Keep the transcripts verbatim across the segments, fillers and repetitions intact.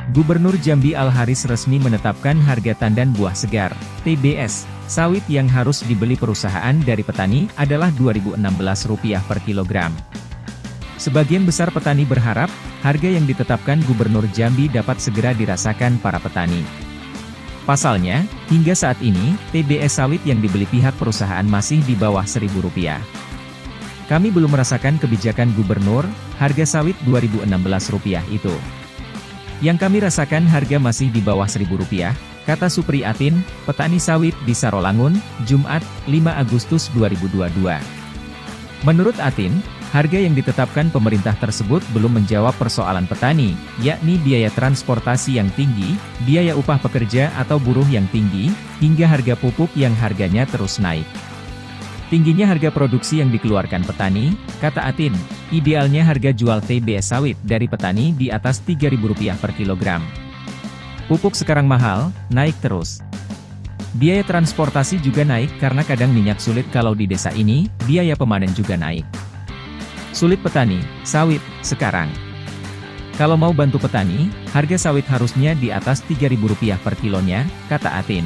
Gubernur Jambi Al-Haris resmi menetapkan harga tandan buah segar, T B S, sawit yang harus dibeli perusahaan dari petani adalah dua ribu enam belas rupiah per kilogram. Sebagian besar petani berharap, harga yang ditetapkan Gubernur Jambi dapat segera dirasakan para petani. Pasalnya, hingga saat ini, T B S sawit yang dibeli pihak perusahaan masih di bawah seribu rupiah. Kami belum merasakan kebijakan Gubernur, harga sawit dua ribu enam belas rupiah itu. Yang kami rasakan harga masih di bawah seribu rupiah, kata Supri Atin, petani sawit di Sarolangun, Jumat, lima Agustus dua ribu dua puluh dua. Menurut Atin, harga yang ditetapkan pemerintah tersebut belum menjawab persoalan petani, yakni biaya transportasi yang tinggi, biaya upah pekerja atau buruh yang tinggi, hingga harga pupuk yang harganya terus naik. Tingginya harga produksi yang dikeluarkan petani, kata Atin, idealnya harga jual T B S sawit dari petani di atas tiga ribu rupiah per kilogram. Pupuk sekarang mahal, naik terus. Biaya transportasi juga naik karena kadang minyak sulit kalau di desa ini, biaya pemanen juga naik. Sulit petani, sawit, sekarang. Kalau mau bantu petani, harga sawit harusnya di atas tiga ribu rupiah per kilonya, kata Atin.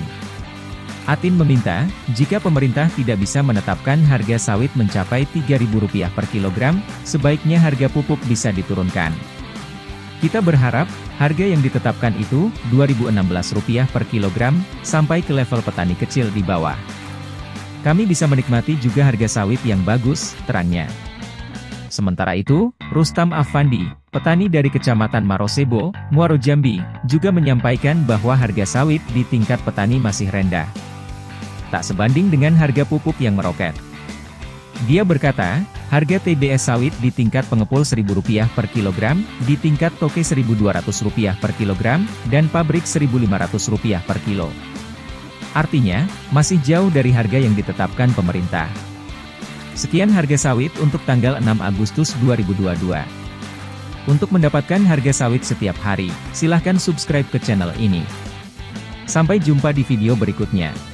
Atin meminta, jika pemerintah tidak bisa menetapkan harga sawit mencapai tiga ribu rupiah per kilogram, sebaiknya harga pupuk bisa diturunkan. Kita berharap, harga yang ditetapkan itu, dua ribu enam belas rupiah per kilogram, sampai ke level petani kecil di bawah. Kami bisa menikmati juga harga sawit yang bagus, terangnya. Sementara itu, Rustam Affandi, petani dari Kecamatan Marosebo, Muaro Jambi, juga menyampaikan bahwa harga sawit di tingkat petani masih rendah. Tak sebanding dengan harga pupuk yang meroket. Dia berkata, harga T B S sawit di tingkat pengepul seribu rupiah per kilogram, di tingkat toke seribu dua ratus rupiah per kilogram, dan pabrik seribu lima ratus rupiah per kilo. Artinya, masih jauh dari harga yang ditetapkan pemerintah. Sekian harga sawit untuk tanggal enam Agustus dua ribu dua puluh dua. Untuk mendapatkan harga sawit setiap hari, silahkan subscribe ke channel ini. Sampai jumpa di video berikutnya.